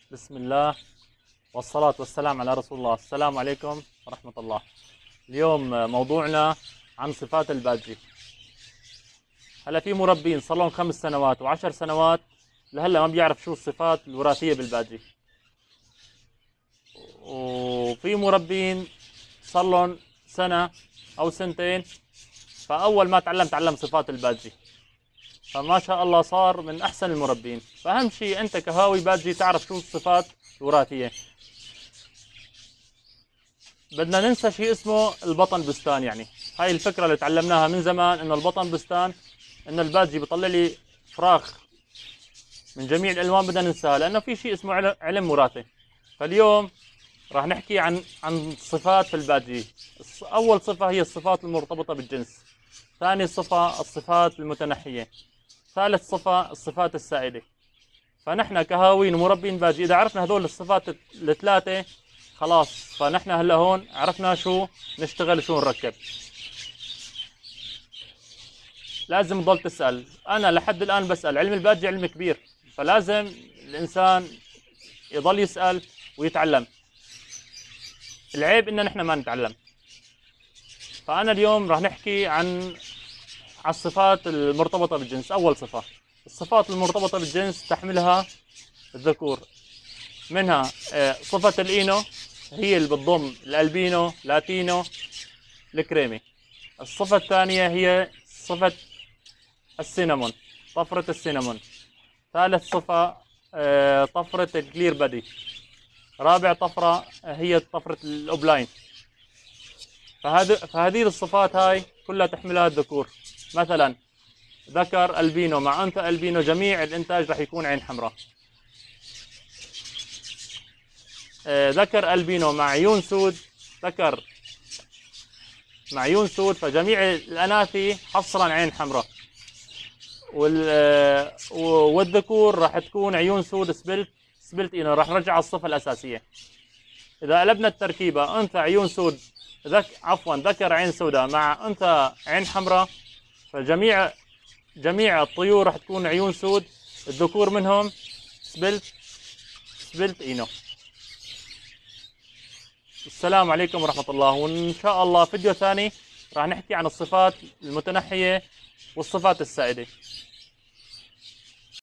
بسم الله والصلاة والسلام على رسول الله. السلام عليكم ورحمة الله. اليوم موضوعنا عن صفات البادجي. هلا في مربين صار لهم 5 سنوات و10 سنوات لهلا ما بيعرف شو الصفات الوراثية بالبادجي، وفي مربين صار لهم سنة أو سنتين فأول ما تعلم صفات البادجي، فما شاء الله صار من أحسن المربين. فأهم شيء أنت كهاوي بادجي تعرف شو الصفات الوراثية. بدنا ننسى شيء اسمه البطن بستان، يعني هاي الفكرة اللي تعلمناها من زمان انه البطن بستان، انه البادجي بيطلع لي فراخ من جميع الالوان، بدنا ننساها لانه في شيء اسمه علم وراثي. فاليوم راح نحكي عن صفات في البادجي. اول صفة هي الصفات المرتبطة بالجنس، ثاني صفة الصفات المتنحية، ثالث صفة الصفات السائدة. فنحن كهاوين ومربين بادجي اذا عرفنا هذول الصفات الثلاثة خلاص، فنحن هلا هون عرفنا شو نشتغل شو نركب. لازم تضل تسأل. انا لحد الان بسأل، علم البادجي علم كبير، فلازم الانسان يضل يسأل ويتعلم. العيب ان نحن ما نتعلم. فانا اليوم راح نحكي عن الصفات المرتبطة بالجنس. اول صفة، الصفات المرتبطة بالجنس تحملها الذكور، منها صفة الاينو، هي اللي بتضم الالبينو، لاتينو، الكريمي. الصفة الثانية هي صفة السينامون، طفرة السينامون. ثالث صفة طفرة الكلير بادي. رابع طفرة هي طفرة الأوبلاين. فهذه الصفات هاي كلها تحملها الذكور. مثلا ذكر البينو مع أنثى البينو جميع الإنتاج رح يكون عين حمراء. ذكر البينو مع عيون سود، ذكر مع عيون سود فجميع الأناثي حصرا عين حمراء. والذكور راح تكون عيون سود سبلت اينو. راح نرجع على الصفة الأساسية. إذا قلبنا التركيبة أنثى عيون سود ذكر عين سوداء مع أنثى عين حمراء، جميع الطيور راح تكون عيون سود، الذكور منهم سبلت اينو. السلام عليكم ورحمة الله، وإن شاء الله فيديو ثاني راح نحكي عن الصفات المتنحية والصفات السائدة.